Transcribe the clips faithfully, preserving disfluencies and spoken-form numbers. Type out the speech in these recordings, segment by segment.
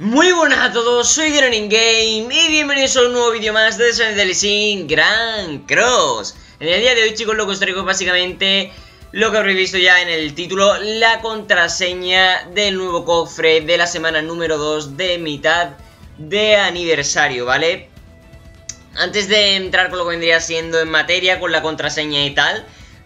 Muy buenas a todos, soy Gran Game y bienvenidos a un nuevo vídeo más de Sonic the Hedgehog Grand Cross. En el día de hoy, chicos, lo que os traigo es básicamente lo que habréis visto ya en el título, la contraseña del nuevo cofre de la semana número dos de mitad de aniversario, ¿vale? Antes de entrar con lo que vendría siendo en materia, con la contraseña y tal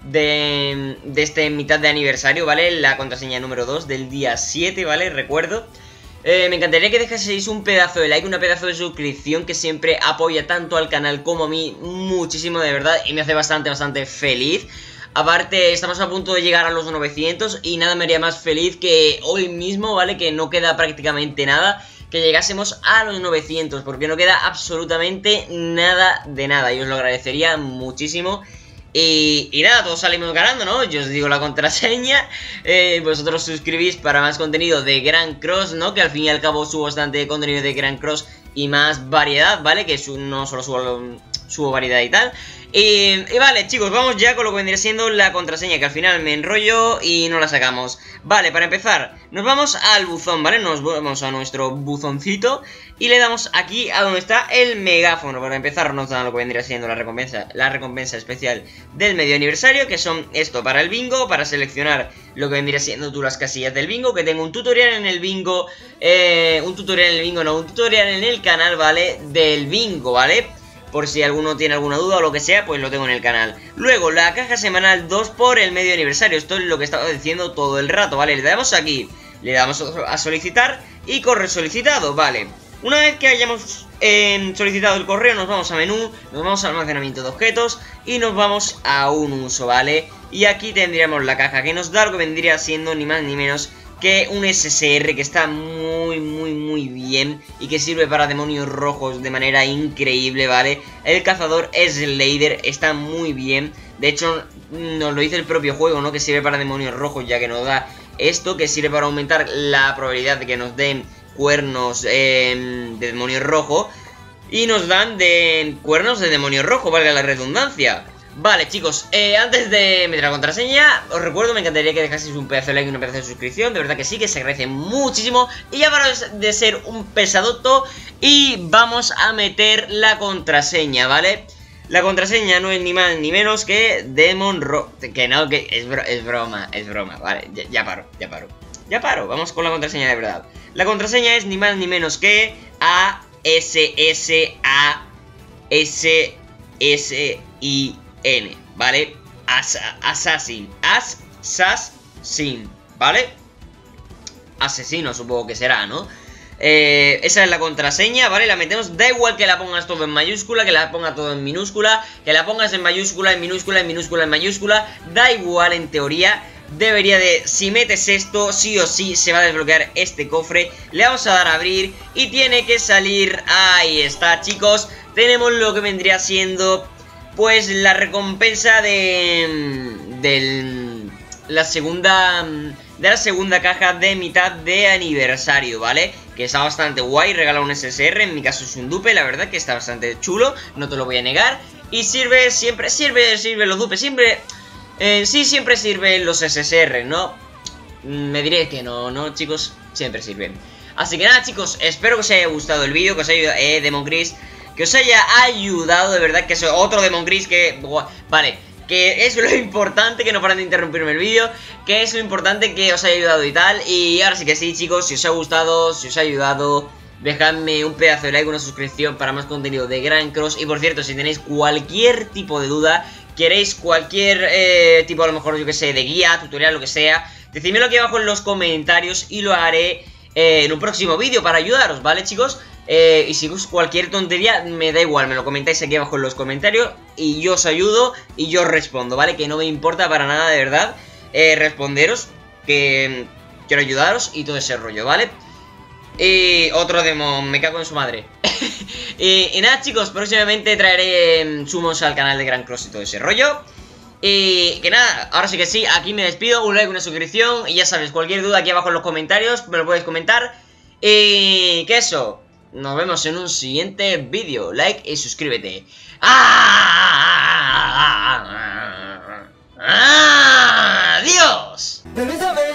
de, de este mitad de aniversario, ¿vale? La contraseña número dos del día siete, ¿vale? Recuerdo. Eh, me encantaría que dejaseis un pedazo de like, una pedazo de suscripción que siempre apoya tanto al canal como a mí muchísimo, de verdad, y me hace bastante, bastante feliz. Aparte, estamos a punto de llegar a los novecientos y nada me haría más feliz que hoy mismo, ¿vale? Que no queda prácticamente nada, que llegásemos a los novecientos, porque no queda absolutamente nada de nada y os lo agradecería muchísimo. Y, y nada, todos salimos ganando, ¿no? Yo os digo la contraseña, eh, vosotros suscribís para más contenido de Grand Cross, ¿no? Que al fin y al cabo subo bastante contenido de Grand Cross y más variedad, ¿vale? Que su, no solo subo, subo variedad y tal. Y, y vale, chicos, vamos ya con lo que vendría siendo la contraseña, que al final me enrollo y no la sacamos. Vale, para empezar, nos vamos al buzón, ¿vale? Nos vamos a nuestro buzoncito y le damos aquí a donde está el megáfono. Para empezar nos dan lo que vendría siendo la recompensa, la recompensa especial del medio aniversario, que son esto para el bingo, para seleccionar lo que vendría siendo tú las casillas del bingo, que tengo un tutorial en el bingo, eh, un tutorial en el bingo, no, un tutorial en el canal, ¿vale? Del bingo, ¿vale? Por si alguno tiene alguna duda o lo que sea, pues lo tengo en el canal. Luego, la caja semanal dos por el medio aniversario. Esto es lo que estaba diciendo todo el rato, ¿vale? Le damos aquí, le damos a solicitar y correo solicitado, ¿vale? Una vez que hayamos eh, solicitado el correo, nos vamos a menú, nos vamos a almacenamiento de objetos y nos vamos a un uso, ¿vale? Y aquí tendríamos la caja que nos da lo que vendría siendo ni más ni menos que un S S R que está muy, muy, muy bien y que sirve para demonios rojos de manera increíble, ¿vale? El cazador Slader está muy bien. De hecho, nos lo dice el propio juego, ¿no? Que sirve para demonios rojos, ya que nos da esto, que sirve para aumentar la probabilidad de que nos den cuernos eh, de demonio rojo. Y nos dan de cuernos de demonio rojo, valga la redundancia. Vale, chicos, eh, antes de meter la contraseña, os recuerdo, me encantaría que dejaseis un pedazo de like y una pedazo de suscripción. De verdad que sí, que se agradece muchísimo. Y ya para de ser un pesadoto, y vamos a meter la contraseña, ¿vale? La contraseña no es ni más ni menos que Demon Rojo. Que no, que es, bro es broma, es broma, vale, ya, ya paro, ya paro. Ya paro, vamos con la contraseña de verdad. La contraseña es ni más ni menos que A S S A S S I N, ¿vale? As Assassin, Assassin, ¿vale? Asesino supongo que será, ¿no? Eh, esa es la contraseña, ¿vale? La metemos, da igual que la pongas todo en mayúscula, que la ponga todo en minúscula, que la pongas en mayúscula, en minúscula, en minúscula, en mayúscula, da igual en teoría. Debería de, si metes esto, sí o sí se va a desbloquear este cofre. Le vamos a dar a abrir y tiene que salir, ahí está, chicos. Tenemos lo que vendría siendo, pues, la recompensa de, de la segunda, de la segunda caja de mitad de aniversario, ¿vale? Que está bastante guay, regala un S S R, en mi caso es un dupe, la verdad que está bastante chulo, no te lo voy a negar. Y sirve, siempre, sirve, sirve los dupes, siempre... Eh, sí, siempre sirven los S S R, ¿no? Me diré que no, ¿no, chicos? Siempre sirven. Así que nada, chicos, espero que os haya gustado el vídeo, que os haya ayudado, eh, Demon Gris, que os haya ayudado, de verdad, que soy otro Demon Gris que... Vale, que es lo importante, que no paren de interrumpirme el vídeo, que es lo importante que os haya ayudado y tal. Y ahora sí que sí, chicos, si os ha gustado, si os ha ayudado, dejadme un pedazo de like, una suscripción para más contenido de Grand Cross. Y por cierto, si tenéis cualquier tipo de duda, queréis cualquier eh, tipo, a lo mejor, yo que sé, de guía, tutorial, lo que sea, decídmelo aquí abajo en los comentarios y lo haré eh, en un próximo vídeo para ayudaros, ¿vale, chicos? Eh, y si os cualquier tontería, me da igual, me lo comentáis aquí abajo en los comentarios y yo os ayudo y yo os respondo, ¿vale? Que no me importa para nada, de verdad, eh, responderos, que quiero ayudaros y todo ese rollo, ¿vale? Y otro demo, me cago en su madre. y, y nada, chicos, próximamente traeré sumos al canal de Grand Cross y todo ese rollo. Y que nada, ahora sí que sí, aquí me despido, un like, una suscripción. Y ya sabes, cualquier duda aquí abajo en los comentarios me lo puedes comentar. Y que eso, nos vemos en un siguiente vídeo. Like y suscríbete. ¡Adiós!